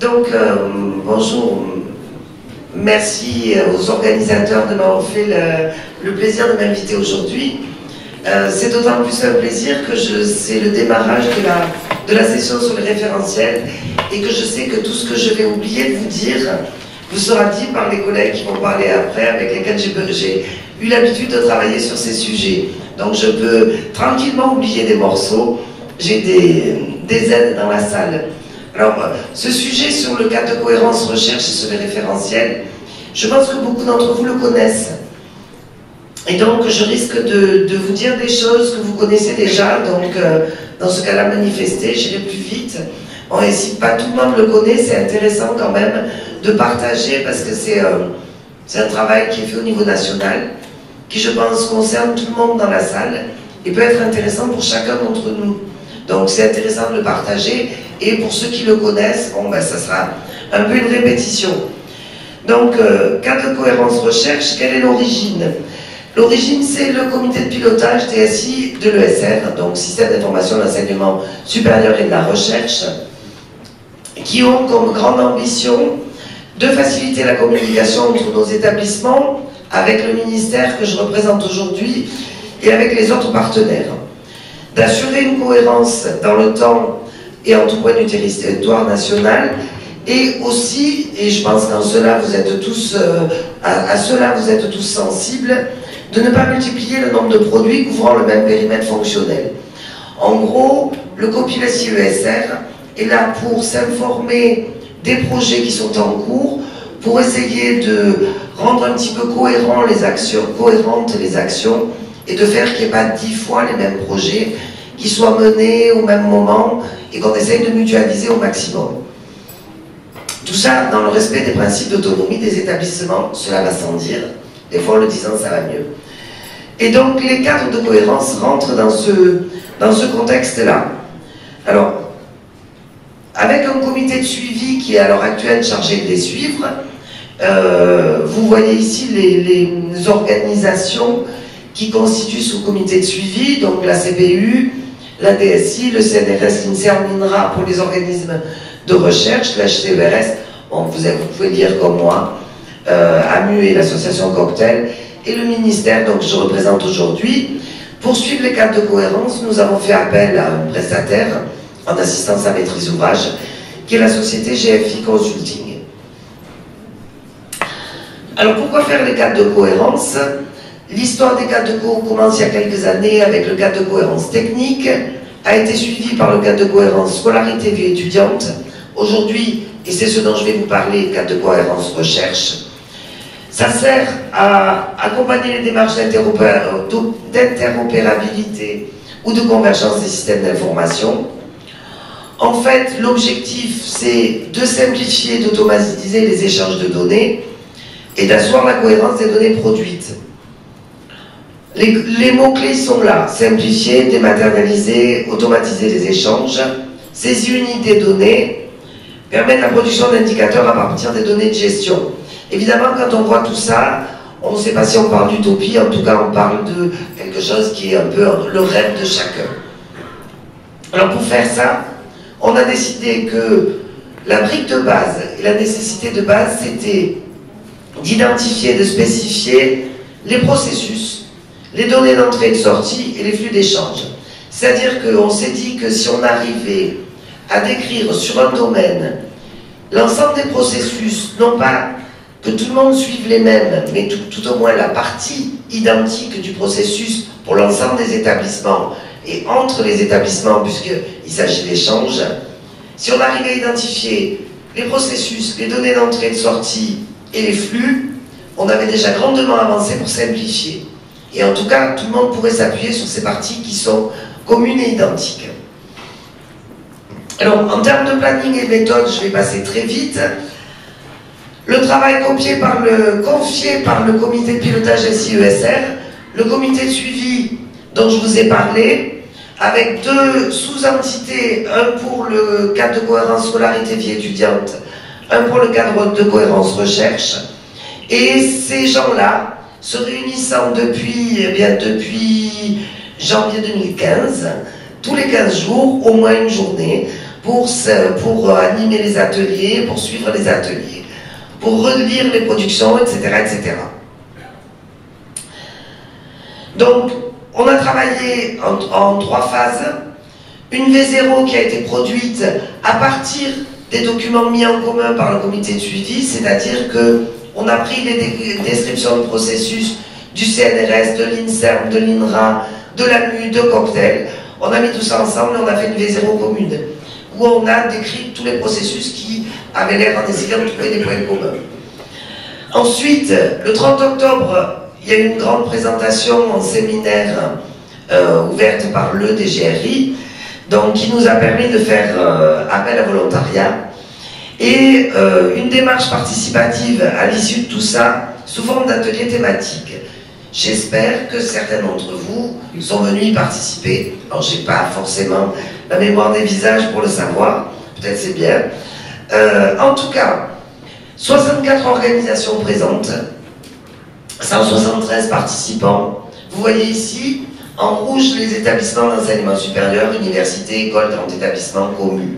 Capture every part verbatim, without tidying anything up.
Donc, euh, bonjour, merci aux organisateurs de m'avoir fait le, le plaisir de m'inviter aujourd'hui. Euh, c'est d'autant plus un plaisir que c'est le démarrage de la, de la session sur les référentiels et que je sais que tout ce que je vais oublier de vous dire vous sera dit par les collègues qui vont parler après, avec lesquels j'ai eu l'habitude de travailler sur ces sujets. Donc je peux tranquillement oublier des morceaux, j'ai des, des aides dans la salle. Alors, ce sujet sur le cadre de cohérence recherche et sur les référentiels, je pense que beaucoup d'entre vous le connaissent. Et donc, je risque de, de vous dire des choses que vous connaissez déjà. Donc, euh, dans ce cas-là, manifestez, j'irai plus vite. Bon, et si pas tout le monde le connaît, c'est intéressant quand même de partager parce que c'est euh, un travail qui est fait au niveau national, qui, je pense, concerne tout le monde dans la salle et peut être intéressant pour chacun d'entre nous. Donc, c'est intéressant de le partager. Et pour ceux qui le connaissent, bon, ben, ça sera un peu une répétition. Donc, euh, cadre de cohérence recherche, quelle est l'origine? L'origine, c'est le comité de pilotage T S I de l'E S R, donc Système d'information de l'enseignement supérieur et de la recherche, qui ont comme grande ambition de faciliter la communication entre nos établissements, avec le ministère que je représente aujourd'hui, et avec les autres partenaires. D'assurer une cohérence dans le temps et en tout point du territoire national, et aussi, et je pense qu'en cela vous êtes tous, euh, à, à cela vous êtes tous sensibles, de ne pas multiplier le nombre de produits couvrant le même périmètre fonctionnel. En gros, le COPILES I E S R est là pour s'informer des projets qui sont en cours, pour essayer de rendre un petit peu cohérent les actions, cohérentes les actions, et de faire qu'il n'y ait pas dix fois les mêmes projets qui soient menés au même moment et qu'on essaye de mutualiser au maximum. Tout ça dans le respect des principes d'autonomie des établissements, cela va sans dire, des fois en le disant ça va mieux. Et donc les cadres de cohérence rentrent dans ce, dans ce contexte-là. Alors, avec un comité de suivi qui est à l'heure actuelle chargé de les suivre, euh, vous voyez ici les, les organisations qui constituent ce comité de suivi, donc la C P U, la D S I, le C N R S, l'INSERM, l'INRA pour les organismes de recherche, l'H C E R S, bon, vous, avez, vous pouvez lire comme moi, euh, A M U et l'association Cocktail, et le ministère, donc je représente aujourd'hui. Pour suivre les cadres de cohérence, nous avons fait appel à un prestataire en assistance à maîtrise ouvrage, qui est la société G F I Consulting. Alors pourquoi faire les cadres de cohérence? L'histoire des cadres de co commence il y a quelques années avec le cadre de cohérence technique, a été suivi par le cadre de cohérence scolarité vie étudiante. Aujourd'hui, et c'est ce dont je vais vous parler, le cadre de cohérence recherche, ça sert à accompagner les démarches d'interopérabilité ou de convergence des systèmes d'information. En fait, l'objectif, c'est de simplifier, d'automatiser les échanges de données et d'asseoir la cohérence des données produites. Les, les mots-clés sont là: simplifier, dématérialiser, automatiser les échanges, saisir unique des données, permettre la production d'indicateurs à partir des données de gestion. Évidemment, quand on voit tout ça, on ne sait pas si on parle d'utopie, en tout cas on parle de quelque chose qui est un peu le rêve de chacun. Alors pour faire ça, on a décidé que la brique de base et la nécessité de base, c'était d'identifier, de spécifier les processus, les données d'entrée et de sortie et les flux d'échange. C'est-à-dire qu'on s'est dit que si on arrivait à décrire sur un domaine l'ensemble des processus, non pas que tout le monde suive les mêmes, mais tout, tout au moins la partie identique du processus pour l'ensemble des établissements et entre les établissements, puisqu'il s'agit d'échanges, si on arrive à identifier les processus, les données d'entrée et de sortie et les flux, on avait déjà grandement avancé pour simplifier. Et en tout cas, tout le monde pourrait s'appuyer sur ces parties qui sont communes et identiques. Alors, en termes de planning et de méthode, je vais passer très vite. Le travail confié par le, confié par le comité de pilotage S I E S R, le comité de suivi dont je vous ai parlé, avec deux sous-entités, un pour le cadre de cohérence scolarité vie étudiante, un pour le cadre de cohérence recherche. Et ces gens-là, se réunissant depuis, eh bien, depuis janvier deux mille quinze, tous les quinze jours, au moins une journée, pour, pour animer les ateliers, pour suivre les ateliers, pour relire les productions, et cetera, et cetera. Donc, on a travaillé en, en trois phases. Une V zéro qui a été produite à partir des documents mis en commun par le comité de suivi, c'est-à-dire qu'on a pris les descriptions de processus du C N R S, de l'INSERM, de l'INRA, de l'A M U, de Cocktail. On a mis tout ça ensemble et on a fait une V zéro commune, où on a décrit tous les processus qui avaient l'air en essayant de trouver des points communs. Ensuite, le trente octobre, il y a eu une grande présentation en séminaire euh, ouverte par le D G R I, donc qui nous a permis de faire euh, appel à volontariat et euh, une démarche participative à l'issue de tout ça sous forme d'ateliers thématiques. J'espère que certains d'entre vous sont venus y participer. Alors, je n'ai pas forcément la mémoire des visages pour le savoir, peut-être c'est bien. Euh, en tout cas, soixante-quatre organisations présentes, cent soixante-treize participants. Vous voyez ici, en rouge, les établissements d'enseignement supérieur, universités, écoles, grands établissements, communes.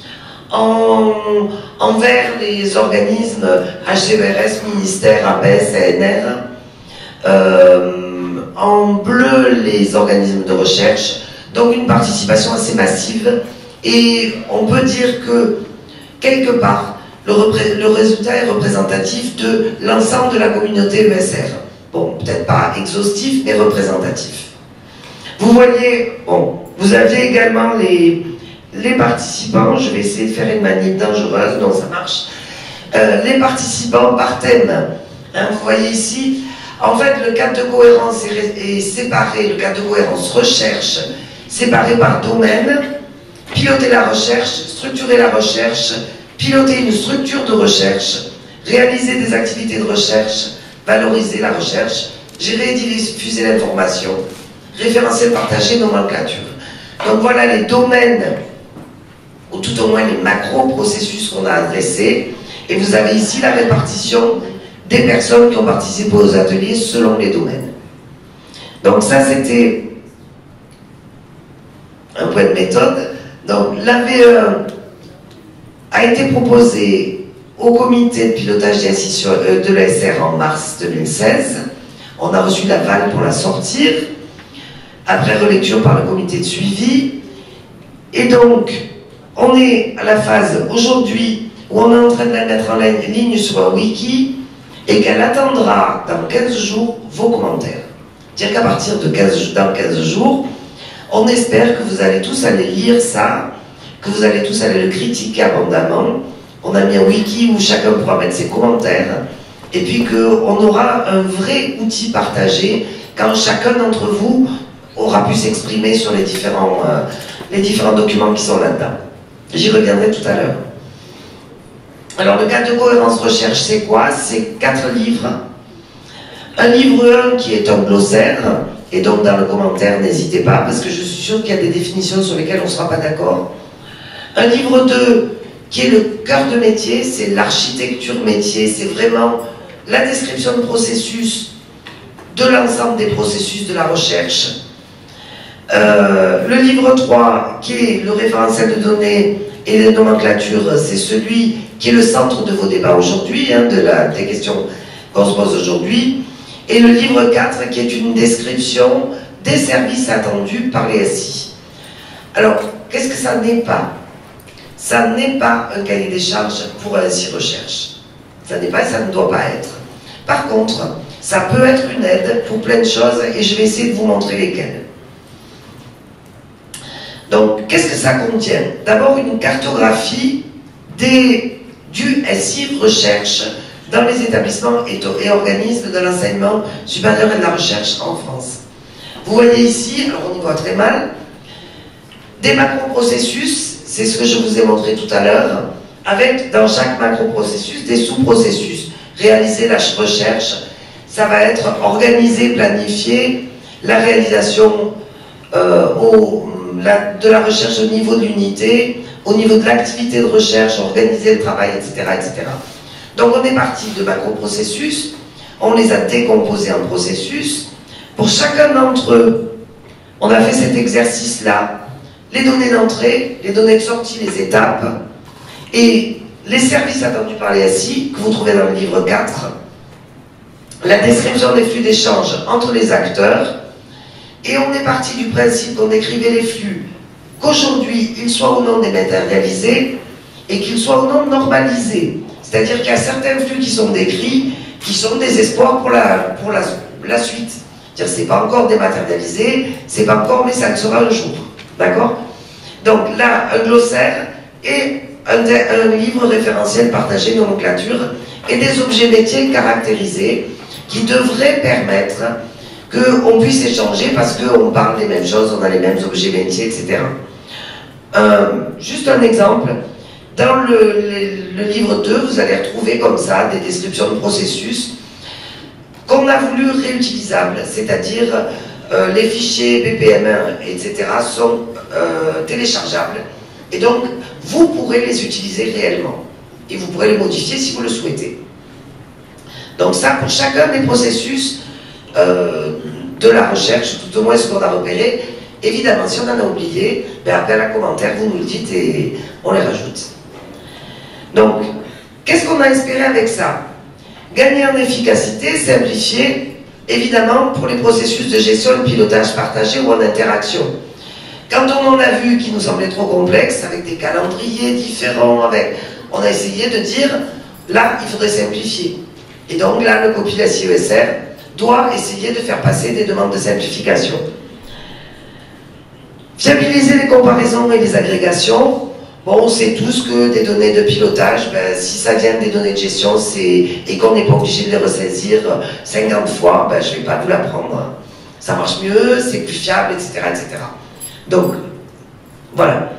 En, en vert, les organismes H C V R S, ministère, A P E S, C N R. Euh, en bleu, les organismes de recherche. Donc une participation assez massive. Et on peut dire que, quelque part, le, le résultat est représentatif de l'ensemble de la communauté E S R. Bon, peut-être pas exhaustif, mais représentatif. Vous voyez, bon, vous aviez également les, les participants, je vais essayer de faire une manip dangereuse, non ça marche, euh, les participants par thème, hein, vous voyez ici, en fait le cadre de cohérence est, est séparé, le cadre de cohérence recherche, séparé par domaine, piloter la recherche, structurer la recherche, piloter une structure de recherche, réaliser des activités de recherche, valoriser la recherche, gérer et diffuser l'information, référentiel partagé, nomenclature. Donc voilà les domaines, ou tout au moins les macro-processus qu'on a adressés. Et vous avez ici la répartition des personnes qui ont participé aux ateliers selon les domaines. Donc ça, c'était un point de méthode. Donc la V E un a été proposée au comité de pilotage des institutions de l'E S R en mars deux mille seize. On a reçu l'aval pour la sortir, après relecture par le comité de suivi. Et donc, on est à la phase aujourd'hui où on est en train de la mettre en ligne sur un wiki et qu'elle attendra dans quinze jours vos commentaires. C'est-à-dire qu'à partir de quinze, dans quinze jours, on espère que vous allez tous aller lire ça, que vous allez tous aller le critiquer abondamment. On a mis un wiki où chacun pourra mettre ses commentaires et puis qu'on aura un vrai outil partagé quand chacun d'entre vous aura pu s'exprimer sur les différents, euh, les différents documents qui sont là-dedans. J'y reviendrai tout à l'heure. Alors, le cadre de cohérence recherche, c'est quoi? C'est quatre livres. Un livre un qui est un glossaire, et donc dans le commentaire, n'hésitez pas, parce que je suis sûre qu'il y a des définitions sur lesquelles on ne sera pas d'accord. Un livre deux qui est le cœur de métier, c'est l'architecture métier, c'est vraiment la description de processus, de l'ensemble des processus de la recherche. Euh, le livre trois, qui est le référentiel de données et les nomenclatures, c'est celui qui est le centre de vos débats aujourd'hui, hein, de la, des questions qu'on se pose aujourd'hui. Et le livre quatre, qui est une description des services attendus par les S I. Alors, qu'est-ce que ça n'est pas? Ça n'est pas un cahier des charges pour un S I recherche. Ça n'est pas et ça ne doit pas être. Par contre, ça peut être une aide pour plein de choses et je vais essayer de vous montrer lesquelles. Donc, qu'est-ce que ça contient? D'abord, une cartographie des, du S I recherche dans les établissements et, et organismes de l'enseignement supérieur et de la recherche en France. Vous voyez ici, alors on y voit très mal, des macro-processus, c'est ce que je vous ai montré tout à l'heure, avec dans chaque macro-processus des sous-processus. Réaliser la recherche, ça va être organiser, planifier la réalisation euh, au, la, de la recherche au niveau de l'unité, au niveau de l'activité de recherche, organiser le travail, et cetera, et cetera. Donc on est parti de macro-processus, on les a décomposés en processus. Pour chacun d'entre eux, on a fait cet exercice-là les données d'entrée, les données de sortie, les étapes, et les services attendus par les S I, que vous trouvez dans le livre quatre, la description des flux d'échange entre les acteurs, et on est parti du principe qu'on décrivait les flux, qu'aujourd'hui, ils soient ou non dématérialisés, et qu'ils soient ou non normalisés. C'est-à-dire qu'il y a certains flux qui sont décrits, qui sont des espoirs pour la, pour la, la suite. C'est-à-dire c'est pas encore dématérialisé, c'est pas encore, mais ça le sera un jour. D'accord? Donc là, un glossaire et un, un livre référentiel partagé, nomenclature, et des objets métiers caractérisés qui devraient permettre qu'on puisse échanger parce qu'on parle des mêmes choses, on a les mêmes objets métiers, et cetera. Euh, juste un exemple. Dans le, le, le livre deux, vous allez retrouver comme ça des descriptions de processus qu'on a voulu réutilisables, c'est-à-dire euh, les fichiers P P M un, et cetera sont euh, téléchargeables et donc vous pourrez les utiliser réellement et vous pourrez les modifier si vous le souhaitez. Donc ça, pour chacun des processus euh, de la recherche, tout au moins ce qu'on a repéré, évidemment, si on en a oublié, ben après la commentaire, vous nous le dites et on les rajoute. Donc, qu'est-ce qu'on a espéré avec ça? Gagner en efficacité, simplifier, évidemment, pour les processus de gestion, de pilotage partagé ou en interaction. Quand on en a vu qui nous semblait trop complexe, avec des calendriers différents, avec, on a essayé de dire, là, il faudrait simplifier. Et donc là, le Copil C I E S R doit essayer de faire passer des demandes de simplification. Fiabiliser les comparaisons et les agrégations. Bon, on sait tous que des données de pilotage, ben, si ça vient des données de gestion et qu'on n'est pas obligé de les ressaisir cinquante fois, ben, je ne vais pas vous l'apprendre. Ça marche mieux, c'est plus fiable, et cetera, et cetera. Donc, voilà.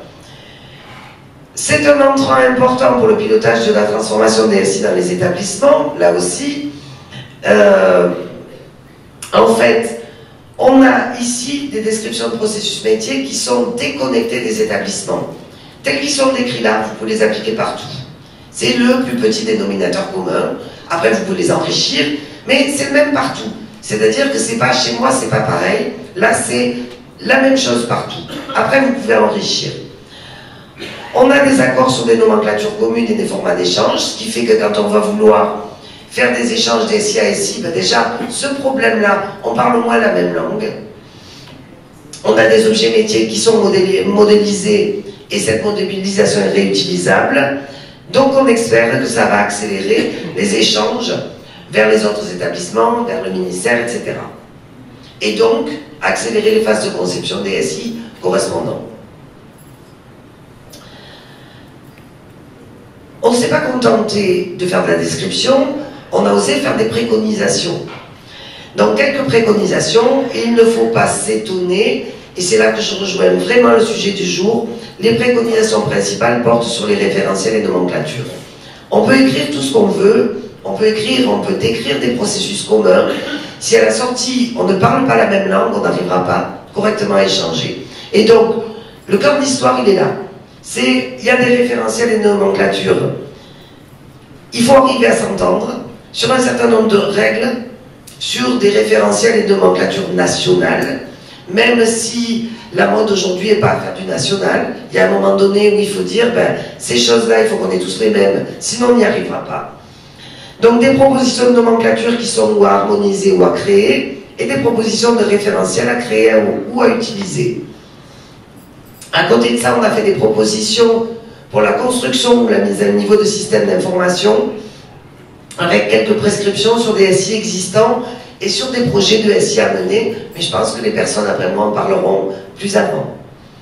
C'est un entrant important pour le pilotage de la transformation des S I dans les établissements, là aussi. Euh, en fait, on a ici des descriptions de processus métiers qui sont déconnectés des établissements. Tels qu'ils sont décrits là, vous pouvez les appliquer partout. C'est le plus petit dénominateur commun. Après, vous pouvez les enrichir, mais c'est le même partout. C'est-à-dire que c'est pas chez moi, c'est pas pareil. Là, c'est la même chose partout. Après, vous pouvez enrichir. On a des accords sur des nomenclatures communes et des formats d'échange, ce qui fait que quand on va vouloir faire des échanges des S I à S I, ben déjà, ce problème-là, on parle au moins la même langue. On a des objets métiers qui sont modélisés et cette modélisation est réutilisable. Donc on espère que ça va accélérer les échanges vers les autres établissements, vers le ministère, et cetera. Et donc, accélérer les phases de conception des S I correspondants. On ne s'est pas contenté de faire de la description, on a osé faire des préconisations. Donc quelques préconisations, et il ne faut pas s'étonner, et c'est là que je rejoins vraiment le sujet du jour, les préconisations principales portent sur les référentiels et nomenclatures. On peut écrire tout ce qu'on veut, on peut écrire, on peut décrire des processus communs. Si à la sortie, on ne parle pas la même langue, on n'arrivera pas correctement à échanger. Et donc, le cœur de l'histoire, il est là. C'est, il y a des référentiels et des nomenclatures. Il faut arriver à s'entendre sur un certain nombre de règles, sur des référentiels et de nomenclatures nationales, même si la mode aujourd'hui n'est pas à faire du national, il y a un moment donné où il faut dire, ben, ces choses-là, il faut qu'on ait tous les mêmes, sinon on n'y arrivera pas. Donc des propositions de nomenclature qui sont ou à harmoniser ou à créer, et des propositions de référentiels à créer ou, ou à utiliser. À côté de ça, on a fait des propositions pour la construction ou la mise à niveau de systèmes d'information, avec quelques prescriptions sur des S I existants et sur des projets de S I à mener, mais je pense que les personnes après moi en parleront plus avant.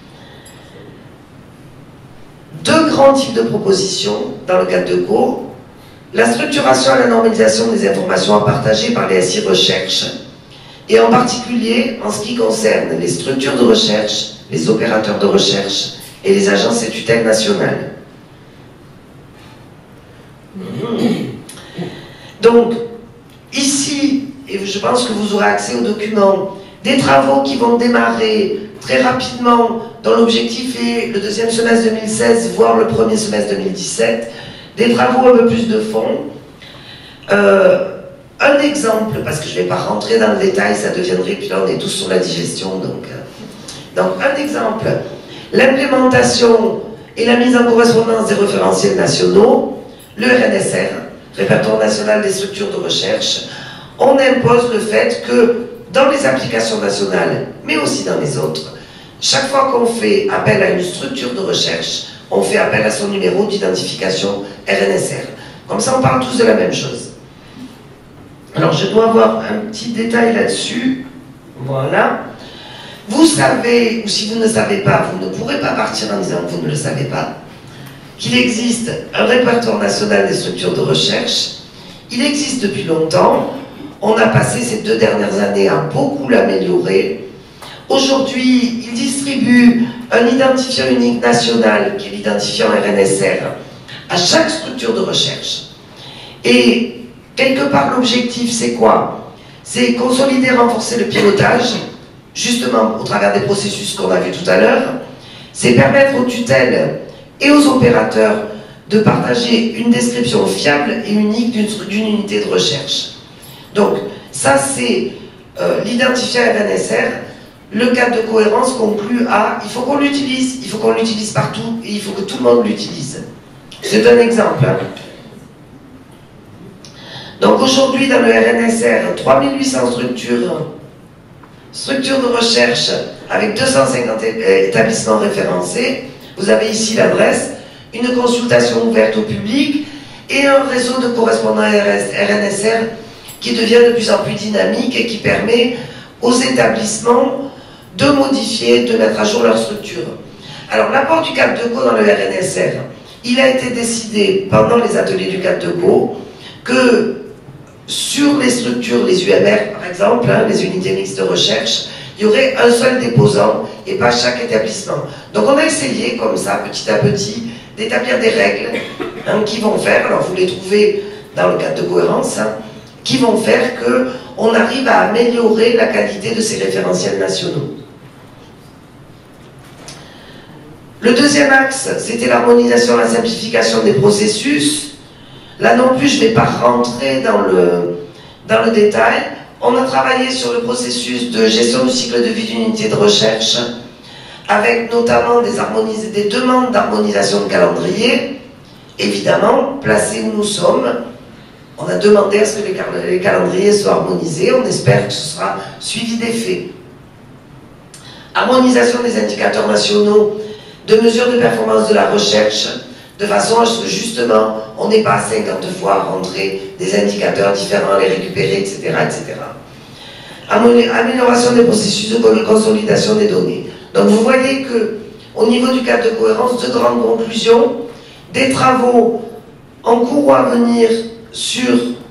Deux grands types de propositions dans le cadre de cours. La structuration et la normalisation des informations à partager par les S I recherche, et en particulier en ce qui concerne les structures de recherche, les opérateurs de recherche et les agences et tutelles nationales. Donc, ici, et je pense que vous aurez accès aux documents, des travaux qui vont démarrer très rapidement, dont l'objectif est le deuxième semestre deux mille seize, voire le premier semestre deux mille dix-sept, des travaux un peu plus de fond. Euh, un exemple, parce que je ne vais pas rentrer dans le détail, ça deviendrait, puis là on est tous sur la digestion, donc... Euh, donc un exemple, l'implémentation et la mise en correspondance des référentiels nationaux, le R N S R, Répertoire national des structures de recherche, on impose le fait que dans les applications nationales, mais aussi dans les autres, chaque fois qu'on fait appel à une structure de recherche, on fait appel à son numéro d'identification R N S R. Comme ça, on parle tous de la même chose. Alors, je dois avoir un petit détail là-dessus. Voilà. Vous savez, ou si vous ne savez pas, vous ne pourrez pas partir en disant que vous ne le savez pas, qu'il existe un répertoire national des structures de recherche. Il existe depuis longtemps. On a passé ces deux dernières années à beaucoup l'améliorer. Aujourd'hui, il distribue un identifiant unique national, qui est l'identifiant R N S R, à chaque structure de recherche. Et quelque part, l'objectif, c'est quoi? C'est consolider, renforcer le pilotage, justement au travers des processus qu'on a vus tout à l'heure. C'est permettre aux tutelles et aux opérateurs de partager une description fiable et unique d'une unité de recherche. Donc, ça, c'est euh, l'identifiant R N S R. Le cadre de cohérence conclut à il faut qu'on l'utilise, il faut qu'on l'utilise partout et il faut que tout le monde l'utilise. C'est un exemple. Hein. Donc aujourd'hui, dans le R N S R, trois mille huit cents structures, structures de recherche avec deux cent cinquante établissements référencés. Vous avez ici l'adresse, une consultation ouverte au public et un réseau de correspondants R N S R qui devient de plus en plus dynamique et qui permet aux établissements de modifier, de mettre à jour leur structure. Alors l'apport du cadre de co dans le R N S R, il a été décidé pendant les ateliers du cadre de co que sur les structures, les U M R par exemple, hein, les unités mixtes de recherche, il y aurait un seul déposant et pas chaque établissement. Donc on a essayé comme ça, petit à petit, d'établir des règles hein, qui vont faire, alors vous les trouvez dans le cadre de cohérence, hein, qui vont faire qu'on arrive à améliorer la qualité de ces référentiels nationaux. Le deuxième axe, c'était l'harmonisation et la simplification des processus. Là non plus, je ne vais pas rentrer dans le, dans le détail. On a travaillé sur le processus de gestion du cycle de vie d'une unité de recherche, avec notamment des, des demandes d'harmonisation de calendrier. Évidemment, placés où nous sommes, on a demandé à ce que les, cal les calendriers soient harmonisés. On espère que ce sera suivi des faits. Harmonisation des indicateurs nationaux de mesures de performance de la recherche, de façon à ce que justement, on n'ait pas cinquante fois rentré des indicateurs différents, les récupérer, et cetera, et cetera. Amélioration des processus de consolidation des données. Donc vous voyez que, au niveau du cadre de cohérence, de grandes conclusions, des travaux en cours ou à venir sur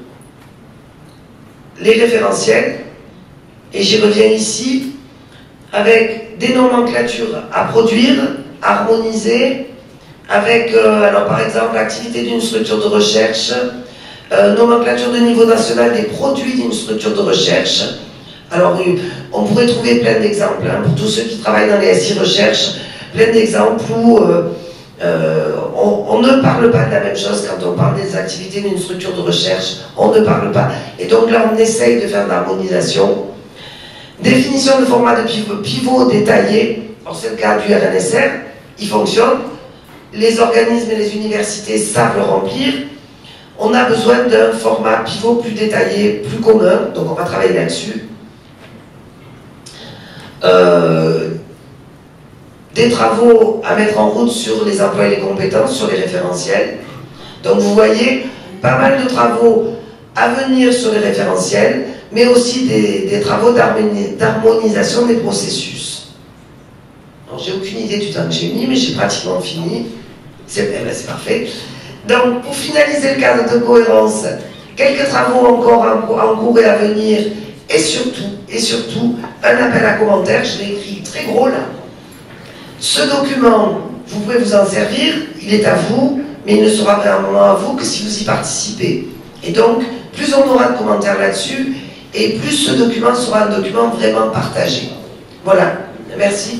les référentiels, et j'y reviens ici, avec des nomenclatures à produire, harmoniser, avec, euh, alors par exemple, l'activité d'une structure de recherche, euh, nomenclature de niveau national des produits d'une structure de recherche. Alors, euh, on pourrait trouver plein d'exemples, hein, pour tous ceux qui travaillent dans les S I recherche, plein d'exemples où euh, euh, on, on ne parle pas de la même chose quand on parle des activités d'une structure de recherche, on ne parle pas. Et donc là, on essaye de faire de l'harmonisation. Définition de format de pivot, pivot détaillé, c'est le cas du R N S R, il fonctionne. Les organismes et les universités savent le remplir. On a besoin d'un format pivot plus détaillé, plus commun, donc on va travailler là-dessus. Euh, des travaux à mettre en route sur les emplois et les compétences, sur les référentiels. Donc vous voyez, pas mal de travaux à venir sur les référentiels, mais aussi des, des travaux d'harmonisation des processus. Alors j'ai aucune idée du temps que j'ai mis, mais j'ai pratiquement fini. C'est ben, c'est parfait. Donc, pour finaliser le cadre de cohérence, quelques travaux encore en cours et à venir, et surtout, et surtout, un appel à commentaires, je l'ai écrit très gros là. Ce document, vous pouvez vous en servir, il est à vous, mais il ne sera vraiment à vous que si vous y participez. Et donc, plus on aura de commentaires là-dessus, et plus ce document sera un document vraiment partagé. Voilà, merci.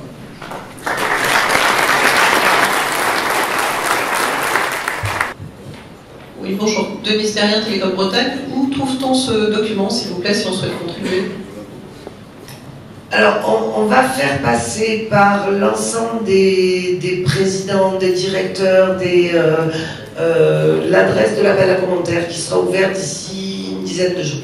Oui, bonjour. Denis Derrien, Télécom Bretagne. Où trouve-t-on ce document, s'il vous plaît, si on souhaite contribuer? Alors, on, on va faire passer par l'ensemble des, des présidents, des directeurs, des euh, euh, l'adresse de l'appel à commentaires qui sera ouverte d'ici une dizaine de jours.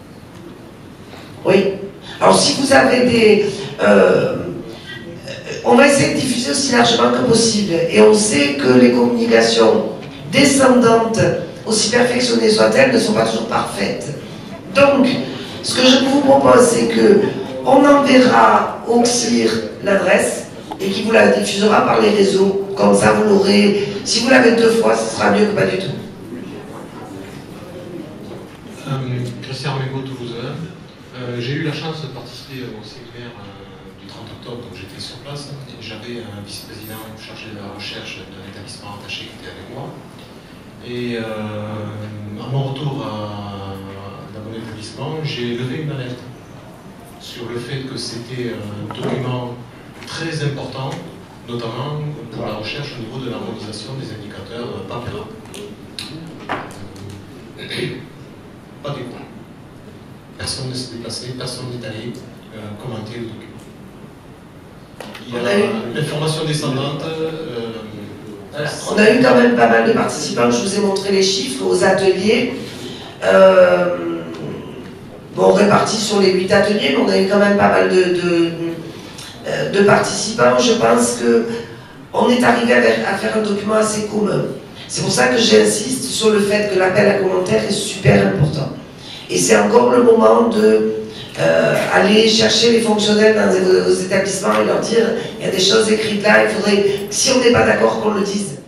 Oui. Alors, si vous avez des... Euh, on va essayer de diffuser aussi largement que possible. Et on sait que les communications descendantes, aussi perfectionnées soient-elles, ne sont pas toujours parfaites. Donc, ce que je vous propose, c'est que on enverra au C I R l'adresse et qui vous la diffusera par les réseaux. Comme ça, vous l'aurez. Si vous l'avez deux fois, ce sera mieux que pas du tout. Euh, Christian Mégo, Toulousain. Euh, J'ai eu la chance de participer au séminaire euh, du trente octobre, donc j'étais sur place, et j'avais un vice-président chargé de la recherche d'un établissement attaché qui était avec moi. Et euh, à mon retour à, à mon établissement, j'ai levé une alerte sur le fait que c'était un document très important, notamment pour la recherche au niveau de l'harmonisation des indicateurs PAPERA. Pas d'écho. Personne ne s'est déplacé, personne n'est allé euh, commenter le document. Il y a l'information descendante. Euh, voilà. On a eu quand même pas mal de participants, je vous ai montré les chiffres aux ateliers. Euh, bon, répartis sur les huit ateliers, mais on a eu quand même pas mal de, de, de participants. Je pense qu'on est arrivé à faire un document assez commun. C'est pour ça que j'insiste sur le fait que l'appel à commentaires est super important. Et c'est encore le moment de euh, aller chercher les fonctionnaires dans vos établissements et leur dire il y a des choses écrites là, il faudrait, si on n'est pas d'accord, qu'on le dise.